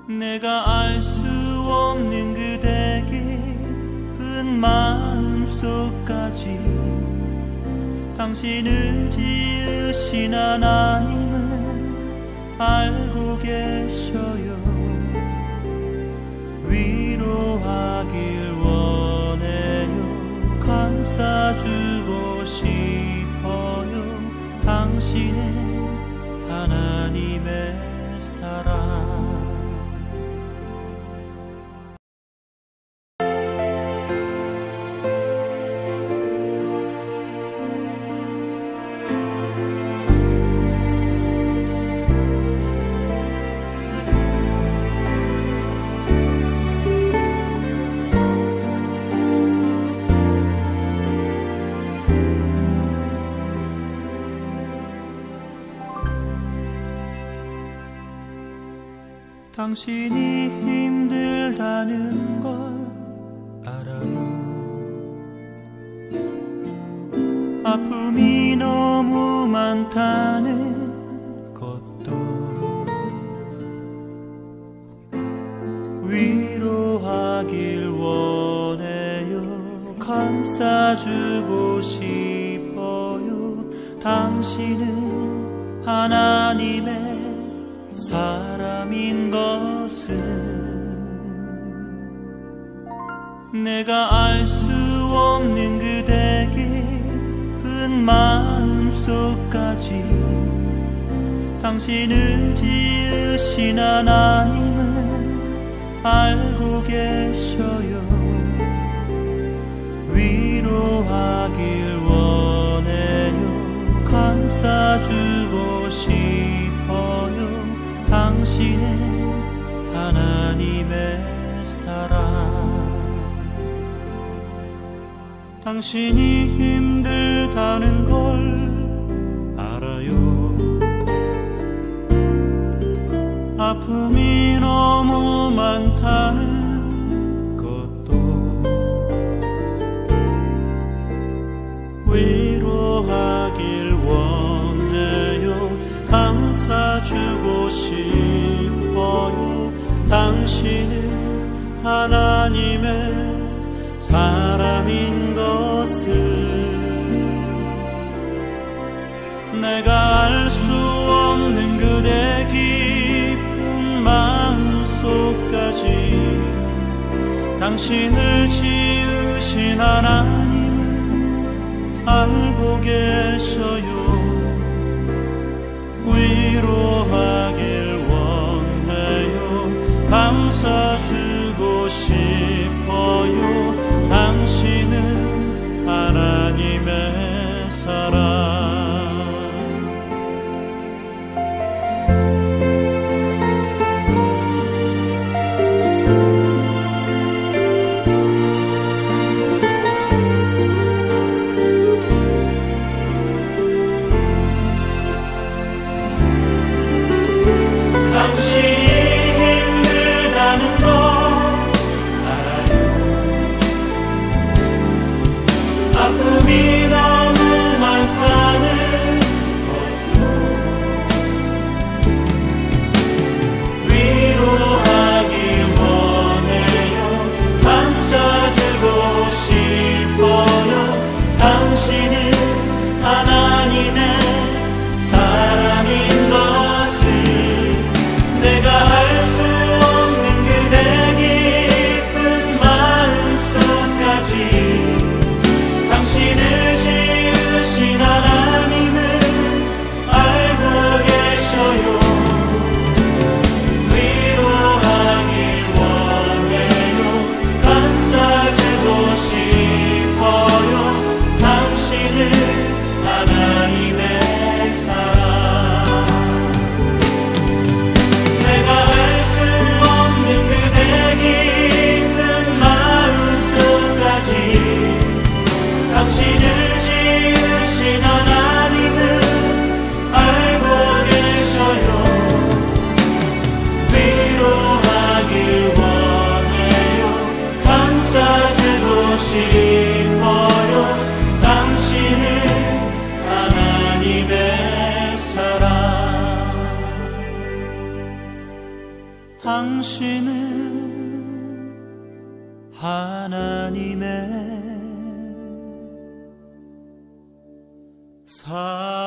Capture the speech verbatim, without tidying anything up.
내가 알 수 없는 그대 깊은 마음속까지 당신을 지으신 하나님은 알고 계셔요. 위로하길 원해요. 감싸주고 싶어요. 당신은 하나님의 사랑. 당신이 힘들다는 걸 알아요. 아픔이 너무 많다는 것도 위로하길 원해요. 감싸주고 싶어요. 당신은 하나님의 사람인 것은 내가 알 수 없는 그대 깊은 마음속까지 당신을 지으신 하나님은 알고 계셔요. 위로하길 원해요. 감싸주고 싶어요. 당신은 하나님의 사랑. 당신이 힘들다는 걸 알아요. 아픔이 너무 많다는 것도 위로하길 원해요. 감싸주고 싶어요. 당신은 하나님의 사람인 것을 내가 알 수 없는 그대 깊은 마음속까지 당신을 지으신 하나님은 알고 계셔요. 위로하길 원해요. 감싸주고 싶어요. 당신은 하나님의 사랑. 당신은 하나님의 사랑